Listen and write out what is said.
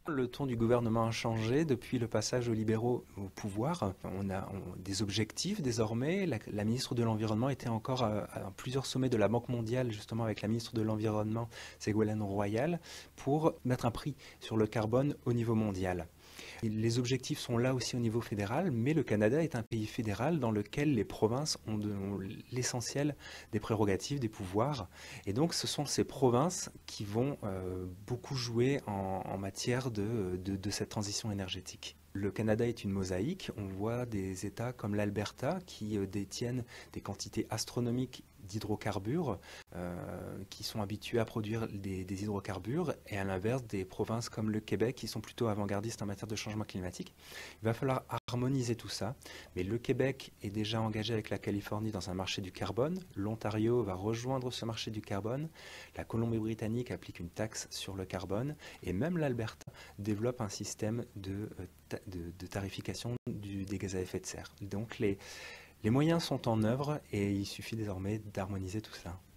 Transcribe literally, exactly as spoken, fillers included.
Le ton du gouvernement a changé depuis le passage aux libéraux au pouvoir. On a on- des objectifs désormais. La, la ministre de l'Environnement était encore à, à plusieurs sommets de la Banque mondiale, justement avec la ministre de l'Environnement, Ségolène Royal, pour mettre un prix sur le carbone au niveau mondial. Les objectifs sont là aussi au niveau fédéral, mais le Canada est un pays fédéral dans lequel les provinces ont, de- ont l'essentiel des prérogatives, des pouvoirs. Et donc ce sont ces provinces qui vont euh, beaucoup jouer en, en matière de, de- de cette transition énergétique. Le Canada est une mosaïque. On voit des États comme l'Alberta qui euh, détiennent des quantités astronomiques d'hydrocarbures, euh, qui sont habitués à produire des, des hydrocarbures, et à l'inverse des provinces comme le Québec qui sont plutôt avant-gardistes en matière de changement climatique. Il va falloir harmoniser tout ça, mais le Québec est déjà engagé avec la Californie dans un marché du carbone, l'Ontario va rejoindre ce marché du carbone, la Colombie-Britannique applique une taxe sur le carbone, et même l'Alberta développe un système de, euh, de, de tarification du, des gaz à effet de serre. Donc les, les moyens sont en œuvre et il suffit désormais d'harmoniser tout ça.